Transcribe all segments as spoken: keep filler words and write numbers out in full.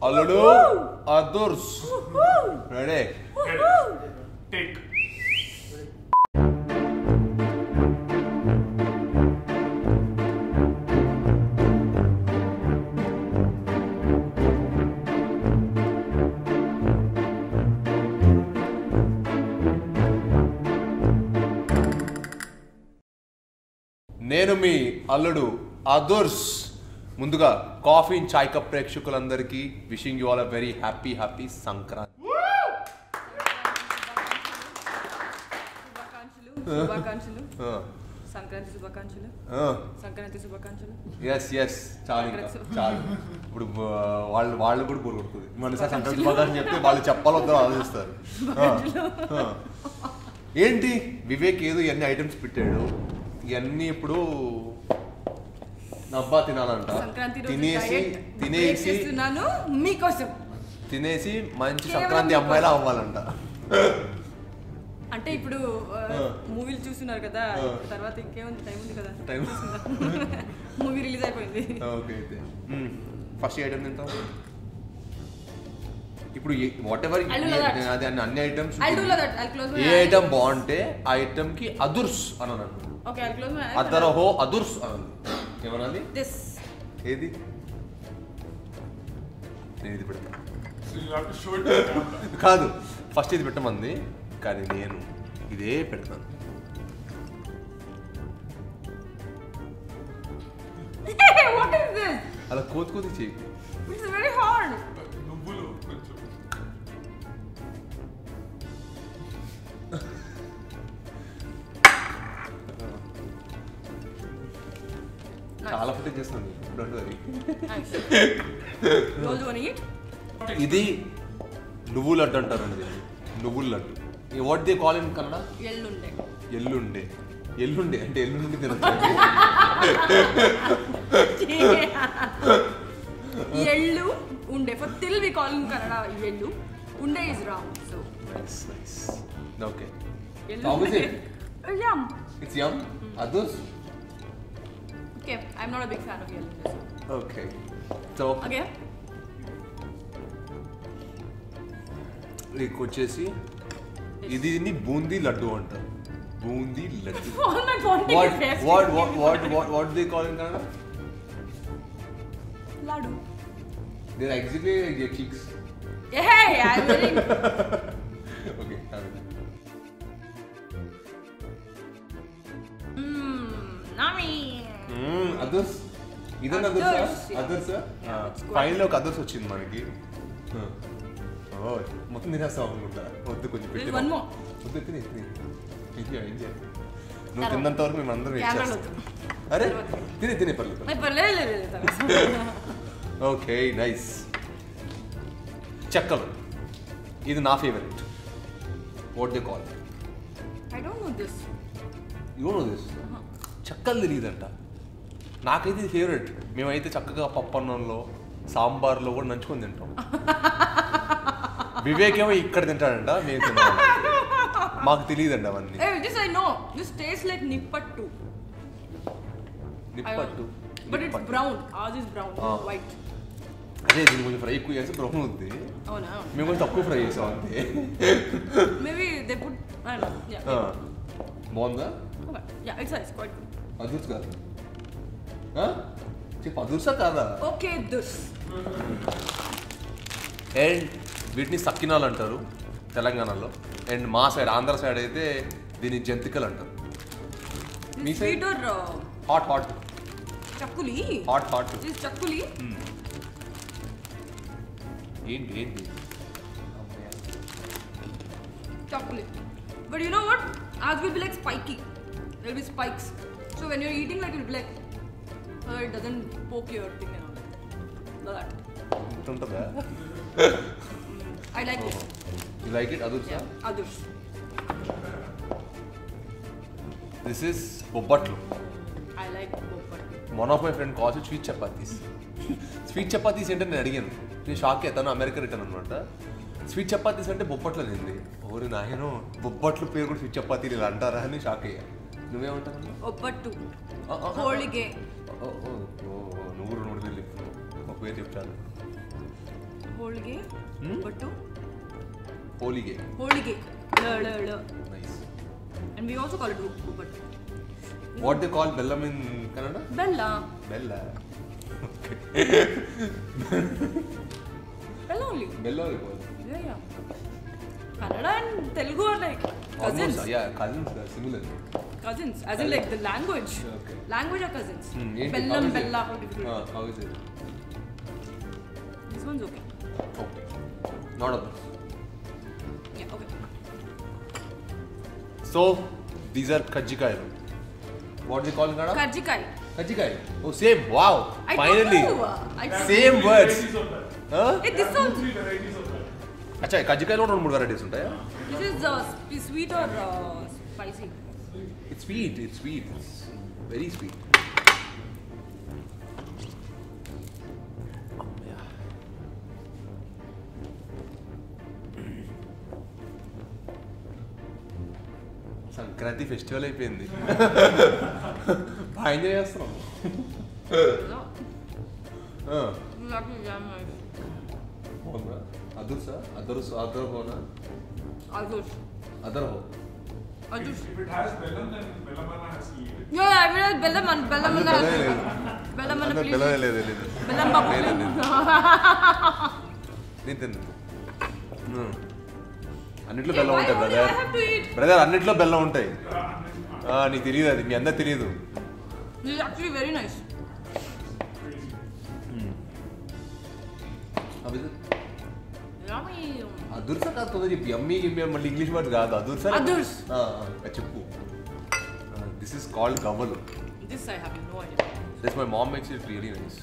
అల్లుడు అదుర్స్ ready take నేను మీ అల్లుడు అదుర్స్. ముందుగా కాఫీ అండ్ చాయ్ కప్ ప్రేక్షకులందరికీ wishing you all a very happy happy Sankranti. శుభాకాంక్షలు సంక్రాంతి శుభాకాంక్షలు సంక్రాంతి శుభాకాంక్షలు. ఎస్ ఎస్ చాలు ఇంకా చాలు. ఇప్పుడు వాళ్ళు వాళ్ళు కూడా బోర్ కొడుతుంది. మళ్ళీ సార్ సంక్రాంతి శుభాకాంక్షలు చెప్తే వాళ్ళు చెప్పాలో వద్దో ఆలోచిస్తారు. ఏంటి వివేక్ ఏదో ఇవన్నీ ఐటమ్స్ పెట్టాడు, ఇవన్నీ ఇప్పుడు నబ్బా తినాలంట. తినేసి తినేసి మీకోసం తినేసి మంచి సంక్రాంతి అమ్మాయిలా అవ్వాలంట. అంటే ఇప్పుడు మూవీలు చూస్తున్నారు కదా, తర్వాత ఇంకేముంది, టైం ఉంది కదా, టైం మూవీ రిలీజ్ అయిపోయింది. ఓకే అయితే ఫస్ట్ ఐటమ్ తింటాం ఇప్పుడు. వాట్ ఎవర్ అదే అన్ని ఐటమ్స్ ఏ ఐటమ్ బాగుంటే ఆ ఐటమ్ కి అదుర్స్ అన్నాను. అదరహో అదుర్స్ అనండి. ఏమనాలి? ఏది నేను ఇది పెడతా కాదు, ఫస్ట్ ఇది పెట్టమంది కానీ నేను ఇదే పెడతాను. అలా కోతి కోతి చేయి. చాలా ఫుటేజ్ చేస్తుంది. ఇది నువ్వుల లడ్డు అంటారండి. నువ్వుల laddu. What they call in Kannada? ఎల్లుండే. ఎల్లుండే ఎల్లుండే అంటే ఎల్లుండి తినచ్చు. ఎల్లు ఉండే. For till we call in Kannada ఎల్లు. ఉండే is round. So nice nice. Okay. How is it? Yum. It's yum. Others? Okay, I'm not a big fan of yellow. Okay. So okay. నీకు వచ్చేసి ఇది బూందీ లడ్డు అంటారు. Boondi laddu. What what what what what what they call in Kannada? Laddu. They're exactly like your cheeks. Hey, I'm very. Okay. అదర్స్ ఇదన్నా అదర్స్ అదర్స్ final ఒక అదర్స్ వచ్చింది మనకి. మొత్తం తినేస్తావు అనుకుంటా. వద్దు కొంచెం పెట్టి వద్దు తిని తిని ఎంజాయ్. నువ్వు తిన్నంత వరకు మేము అందరం ఇచ్చేస్తాం. అరే తిని తినే పర్లేదు. Okay nice. చెక్కలు ఇది నా favourite. What they call? I don't know this. You know this? చెక్కలు తెలియదంట. నాకైతే ఇది ఫేవరెట్. మేమైతే చక్కగా పప్పన్నంలో సాంబార్లో కూడా నంచుకొని తింటాం. వివేక్ ఏమో ఇక్కడ తింటాడంట, మేము తినాలి. మాకు తెలియదండి అవన్నీ. This I know. This tastes like nippattu. నిప్పట్టు. But it's brown. Ours is brown, white. అదే దీన్ని కొంచెం ఫ్రై ఎక్కువ చేసి బ్రౌన్ అవుద్ది. అవునా? మేము కొంచెం తక్కువ ఫ్రై చేసాం అంతే. Maybe they put I don't know. Yeah. బాగుందా? Okay. Yeah, it's nice. Quite good. అదుర్స్ కాదు. చెప్పు అదుర్సా కాదా? ఓకే దుర్స్. అండ్ వీటిని సక్కినాలు అంటారు తెలంగాణలో. అండ్ మా సైడ్ ఆంధ్ర సైడ్ అయితే దీన్ని జంతికలు అంటారు. మీ సైడ్ హాట్ హాట్ చక్కులి. హాట్ హాట్ దిస్ చక్కులి. ఏంటి ఏంటి చక్కులి. But you know what? Ours will be like spiky. There will be spikes. So when you're eating, like it will be like, uh, it doesn't poke your thing and all. Like that. ఉంటుందా? I like this. You like it? Adursa? Yeah, Adurs. This is bobbatlu. I like bobbatlu. One of my friend calls it sweet chapatis. Sweet chapatis అంటే నేను అడిగాను. నేను shock అవుతాను. America return అనమాట. Sweet chapatis అంటే బొబ్బట్లు అనింది. ఓరి నాయనో బొబ్బట్లు పేరు కూడా స్వీట్ చపాతీలు ఇలా అంటారా అని షాక్ అయ్యా. నువ్వేమంటావు? బొబ్బట్టు హోళిగే. నువ్వు రెండు మూడు ఒక పేరు చెప్తాను. Holige. Hmm? Buttu. Holige. Holige. L, L, L. Nice. And we also call it Buttu. What they call bellam in Kannada? Bella. Bella. Okay. Bella only. Bella only call. Yeah, yeah. Kannada and Telugu are like cousins. Almost, yeah, cousins are similar. Cousins, as in like the language. Okay. Language are cousins. Hmm, ఏంటి? How Bellam, is it? Bella, how difficult. Ah, how is it? This one's okay. Okay. Not of this. Yeah, okay. So, these are kajjikayalu. What they call in Kannada? Karjikai. Kajjikai. Oh, same. Wow. I Finally. don't know. I Same words. Varieties of that. Huh? Hey, this Two, sounds. three varieties of that. అచ్చా కజ్జికాయలో రెండు మూడు varieties ఉంటాయా? This is uh, sp- sweet or uh, spicy? It's sweet. It's sweet. It's very sweet. Sankranti festival అయిపోయింది. బాగా enjoy చేస్తున్నాం. No. Ah, This is actually damn nice. బాగుందా? అదుర్సా అదర్స్ అదర్ హోనా Adush. అదర్ హో Adush. If it has bellam, then bellamana has to eat it. Yeah, I realized Bellam and Bellam and బెల్లమే లేదు. Bellam and అందులో please. బెల్లమే లేదు లేదు. Bellam babu. లేదు, లేదు. నేను తిన్ను. Hmm. అన్నిట్లో Hey, బెల్లం why ఉంటాయి only brother. I have to eat? Brother అన్నిట్లో బెల్లం ఉంటాయి. ఆ, నీకు తెలియదు అది, మీ అందరికి తెలియదు. This is actually very nice. Yummy. అదుర్సా కాదు కదా చెప్పి ఎమ్మి గిమ్మి మళ్ళీ ఇంగ్లీష్ వర్డ్ కాదు అదుర్సా. అదుర్స్. ఆ, ఆ, చెప్పు. దిస్ ఇస్ కాల్డ్ గవ్వలు. This I have no idea. This my mom makes it really nice.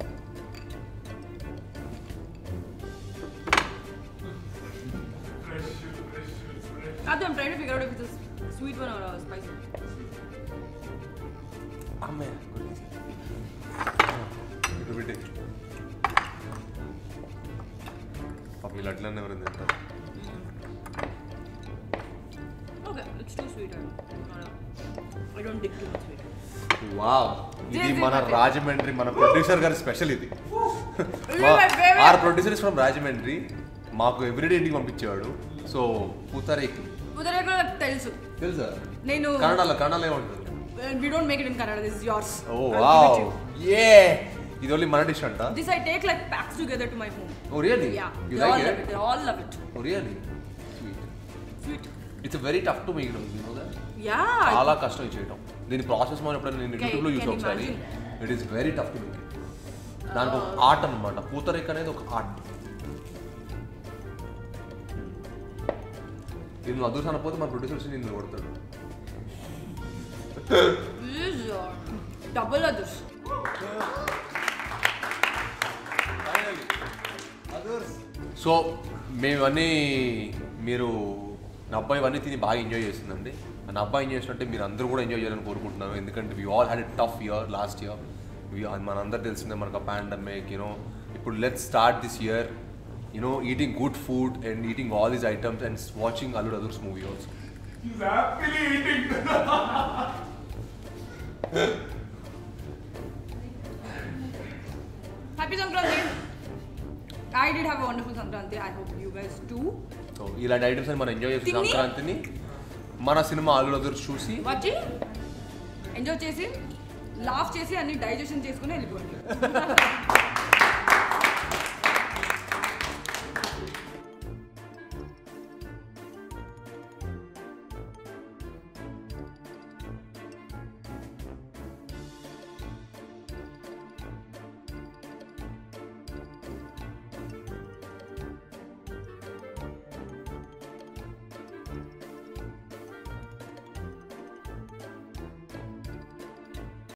Fresh, fresh, fresh. Adi, I'm trying to figure out if it's a sweet one or a spicy one. అమ్మయ్య ఇక్కడ పెట్టి పాప వీళ్ళు అట్లనే ఎవరైనా తింటారు. Okay, it's too sweet. I don't, I don't dig too much sweet. Wow, ఇది This is మన my favorite. రాజమండ్రి మన ప్రొడ్యూసర్ గారి స్పెషల్ ఇది. This is my favorite. Our producer is from Rajahmundry. మాకు ఎవ్రీడే ఇంటికి పంపించేవాడు. సో పూతరేకి Udarekula నాకు తెలుసు. తెలుసా? నేను కన్నడలో కన్నడలో ఏమంటారు? we don't make it in Kannada. This is yours. Oh I'll give it wow, to you. యే, ఇది ఓన్లీ మన డిష్ అంట. This I take like packs together to my home. Oh really? Yeah, you they all like love it? it. They all love it. Oh really? Sweet. Sweet. It's very tough to make, you know that? Yeah. చాలా కష్టం ఇది చేయడం. దీని process మనం ఎప్పుడైనా నేను Can- యూట్యూబ్లో చూసి can ఒకసారి. imagine. It is very tough to make. దానికి ఒక ఆర్ట్ అనమాట. పూతరేక్ అనేది ఒక ఆర్ట్. నేను అదూస్ అనకపోతే మన ప్రొడ్యూసర్స్ నిన్ను కొడతాడు. This is uh, double others. So మేమన్నీ మీరు నా అబ్బాయి ఇవన్నీ తిని బాగా ఎంజాయ్ చేస్తుందండి. నా అబ్బాయి ఎంజాయ్ చేస్తుంటే మీరు అందరూ కూడా ఎంజాయ్ చేయాలని కోరుకుంటున్నాను. ఎందుకంటే we all had a tough year last year. మనందరూ తెలిసిందే మనకు పాండమిక్, యూనో. ఇప్పుడు let's start this year, you know, eating good food and eating all these items and watching Alludu Adurs movie also. He's happily eating. Happy Sankranti. I did have a wonderful Sankranti. I hope you guys too. So ఇలాంటి items అని మనం enjoy చేసి తిని- సంక్రాంతిని మన cinema అల్లుడు అదుర్స్ చూసి వచ్చి ఎంజాయ్ చేసి లాఫ్ చేసి అన్ని డైజెషన్ చేసుకుని వెళ్ళిపోండి.